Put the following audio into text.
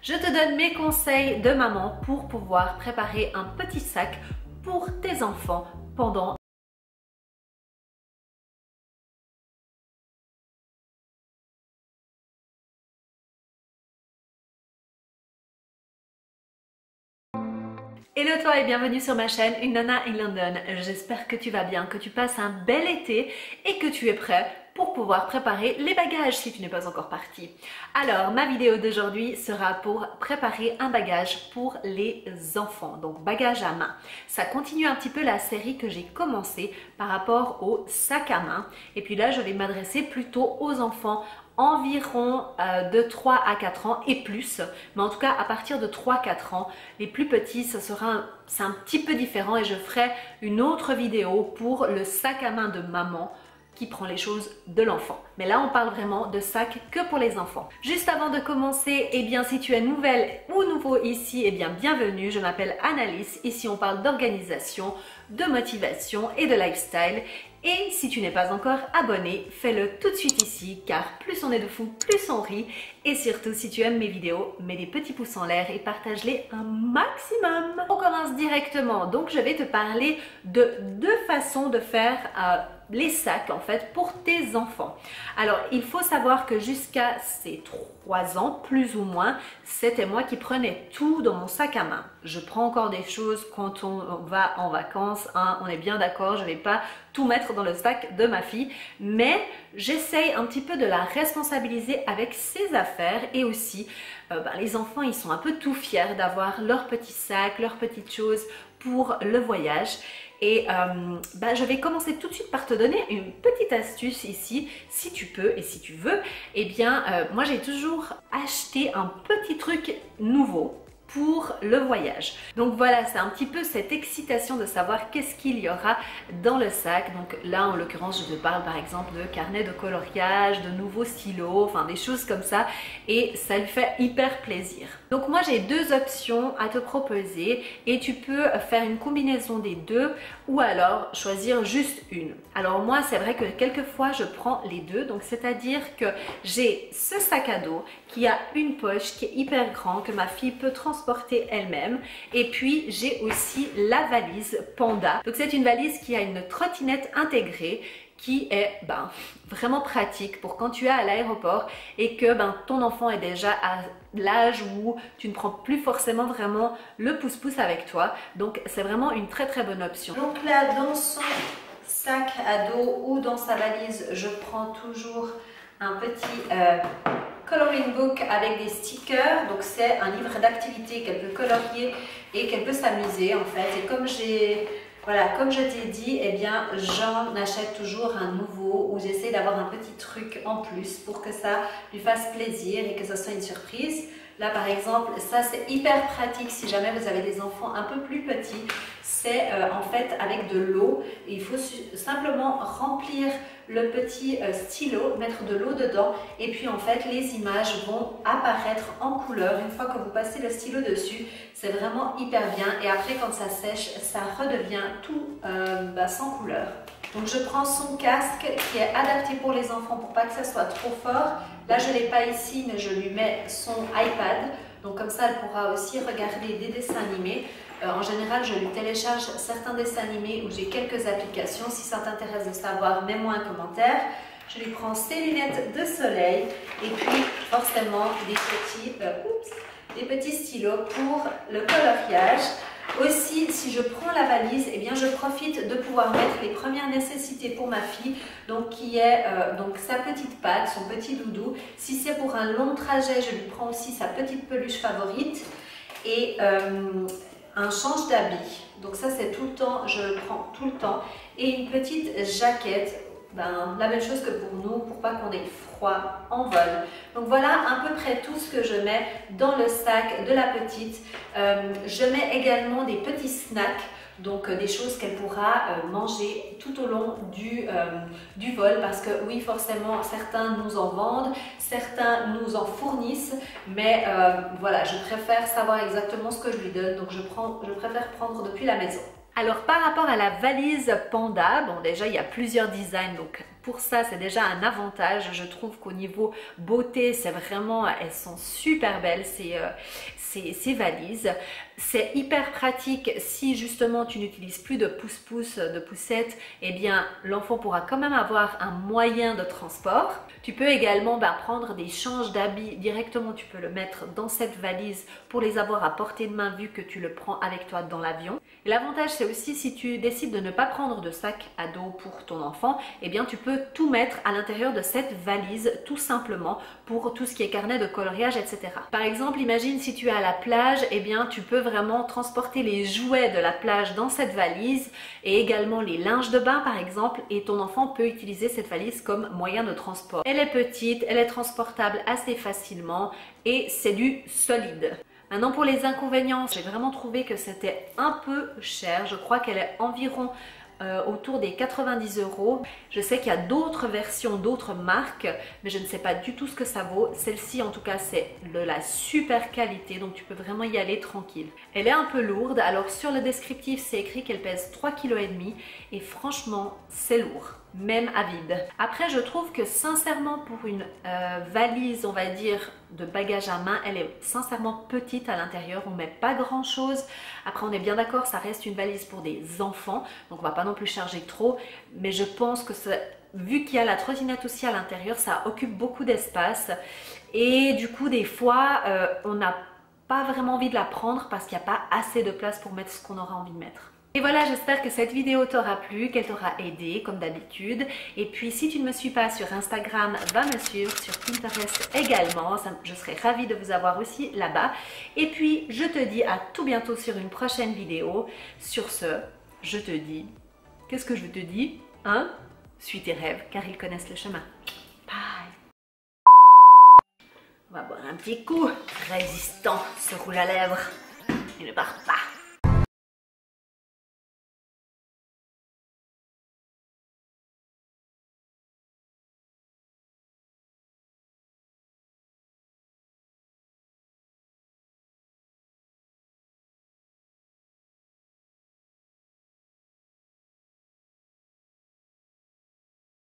Je te donne mes conseils de maman pour pouvoir préparer un petit sac pour tes enfants pendant Hello toi et bienvenue sur ma chaîne Une Nana in London. J'espère que tu vas bien, que tu passes un bel été et que tu es prêt pour pouvoir préparer les bagages si tu n'es pas encore parti. Alors ma vidéo d'aujourd'hui sera pour préparer un bagage pour les enfants, donc bagage à main. Ça continue un petit peu la série que j'ai commencé par rapport au sac à main et puis là je vais m'adresser plutôt aux enfants environ de 3 à 4 ans et plus, mais en tout cas à partir de 3-4 ans, les plus petits, c'est un petit peu différent et je ferai une autre vidéo pour le sac à main de maman qui prend les choses de l'enfant. Mais là, on parle vraiment de sac que pour les enfants. Juste avant de commencer, eh bien, si tu es nouvelle ou nouveau ici, eh bien, bienvenue. Je m'appelle Annalise. Ici, on parle d'organisation, de motivation et de lifestyle. Et si tu n'es pas encore abonné, fais-le tout de suite ici, car plus on est de fous, plus on rit. Et surtout, si tu aimes mes vidéos, mets des petits pouces en l'air et partage-les un maximum. On commence directement. Donc, je vais te parler de deux façons de faire les sacs en fait pour tes enfants. Alors il faut savoir que jusqu'à ces 3 ans plus ou moins, c'était moi qui prenais tout dans mon sac à main. Je prends encore des choses quand on va en vacances, hein, on est bien d'accord, je ne vais pas tout mettre dans le sac de ma fille, mais j'essaye un petit peu de la responsabiliser avec ses affaires et aussi les enfants ils sont un peu tout fiers d'avoir leur petit sac, leurs petites choses pour le voyage. Et je vais commencer tout de suite par te donner une petite astuce ici, si tu peux et si tu veux. Eh bien, moi j'ai toujours acheté un petit truc nouveau pour le voyage. Donc voilà, c'est un petit peu cette excitation de savoir qu'est-ce qu'il y aura dans le sac. Donc là, en l'occurrence, je te parle par exemple de carnet de coloriage, de nouveaux stylos, enfin des choses comme ça. Et ça lui fait hyper plaisir. Donc moi, j'ai deux options à te proposer et tu peux faire une combinaison des deux ou alors choisir juste une. Alors moi, c'est vrai que quelquefois, je prends les deux. Donc c'est-à-dire que j'ai ce sac à dos qui a une poche qui est hyper grand, que ma fille peut transporter elle-même. Et puis, j'ai aussi la valise Panda. Donc, c'est une valise qui a une trottinette intégrée qui est vraiment pratique pour quand tu es à l'aéroport et que ton enfant est déjà à l'âge où tu ne prends plus forcément vraiment le pouce-pouce avec toi. Donc, c'est vraiment une très très bonne option. Donc là, dans son sac à dos ou dans sa valise, je prends toujours un petit coloring book avec des stickers. Donc c'est un livre d'activité qu'elle peut colorier et qu'elle peut s'amuser en fait. Et comme je t'ai dit, eh bien j'en achète toujours un nouveau où j'essaie d'avoir un petit truc en plus pour que ça lui fasse plaisir et que ce soit une surprise. Là par exemple, ça c'est hyper pratique si jamais vous avez des enfants un peu plus petits. C'est en fait avec de l'eau. Il faut simplement remplir le petit stylo, mettre de l'eau dedans et puis en fait les images vont apparaître en couleur une fois que vous passez le stylo dessus. C'est vraiment hyper bien et après quand ça sèche, ça redevient tout sans couleur. Donc je prends son casque qui est adapté pour les enfants pour pas que ça soit trop fort. Là je ne l'ai pas ici mais je lui mets son iPad. Donc comme ça elle pourra aussi regarder des dessins animés. En général, je lui télécharge certains dessins animés où j'ai quelques applications. Si ça t'intéresse de savoir, mets-moi un commentaire. Je lui prends ses lunettes de soleil et puis forcément des petits stylos pour le coloriage. Aussi, si je prends la valise, eh bien, je profite de pouvoir mettre les premières nécessités pour ma fille, donc qui est donc sa petite patte, son petit doudou. Si c'est pour un long trajet, je lui prends aussi sa petite peluche favorite et un change d'habit. Donc ça c'est tout le temps, je le prends tout le temps. Et une petite jaquette, la même chose que pour nous, pour pas qu'on ait froid en vol. Donc voilà à peu près tout ce que je mets dans le sac de la petite. Je mets également des petits snacks. Donc des choses qu'elle pourra manger tout au long du vol parce que oui forcément certains nous en vendent, certains nous en fournissent mais voilà je préfère savoir exactement ce que je lui donne donc je préfère prendre depuis la maison. Alors par rapport à la valise Panda, bon déjà il y a plusieurs designs donc pour ça, c'est déjà un avantage. Je trouve qu'au niveau beauté, c'est vraiment, elles sont super belles ces valises. C'est hyper pratique si justement tu n'utilises plus de pouce-pouce, de poussette, eh bien l'enfant pourra quand même avoir un moyen de transport. Tu peux également prendre des changes d'habits directement, tu peux le mettre dans cette valise pour les avoir à portée de main vu que tu le prends avec toi dans l'avion. Et l'avantage c'est aussi si tu décides de ne pas prendre de sac à dos pour ton enfant, eh bien tu peux tout mettre à l'intérieur de cette valise tout simplement pour tout ce qui est carnet de coloriage, etc. Par exemple, imagine si tu es à la plage, eh bien tu peux vraiment transporter les jouets de la plage dans cette valise et également les linges de bain par exemple, et ton enfant peut utiliser cette valise comme moyen de transport. Elle est petite, elle est transportable assez facilement et c'est du solide. Maintenant pour les inconvénients, j'ai vraiment trouvé que c'était un peu cher. Je crois qu'elle est environ autour des 90 €. Je sais qu'il y a d'autres versions, d'autres marques, mais je ne sais pas du tout ce que ça vaut. Celle-ci en tout cas c'est de la super qualité, donc tu peux vraiment y aller tranquille. Elle est un peu lourde, alors sur le descriptif c'est écrit qu'elle pèse 3,5 kg et franchement c'est lourd, même à vide. Après je trouve que sincèrement pour une valise on va dire de bagages à main, elle est sincèrement petite à l'intérieur, on met pas grand chose. Après on est bien d'accord, ça reste une valise pour des enfants, donc on va pas non plus charger trop, mais je pense que vu qu'il y a la trottinette aussi à l'intérieur, ça occupe beaucoup d'espace et du coup des fois on n'a pas vraiment envie de la prendre parce qu'il n'y a pas assez de place pour mettre ce qu'on aura envie de mettre. Et voilà, j'espère que cette vidéo t'aura plu, qu'elle t'aura aidé comme d'habitude. Et puis si tu ne me suis pas sur Instagram, va me suivre, sur Pinterest également. Je serai ravie de vous avoir aussi là-bas. Et puis je te dis à tout bientôt sur une prochaine vidéo. Sur ce, je te dis, qu'est-ce que je te dis? Hein? Suis tes rêves car ils connaissent le chemin. Bye! On va boire un petit coup. Résistant, se roule à lèvres. Il ne part pas.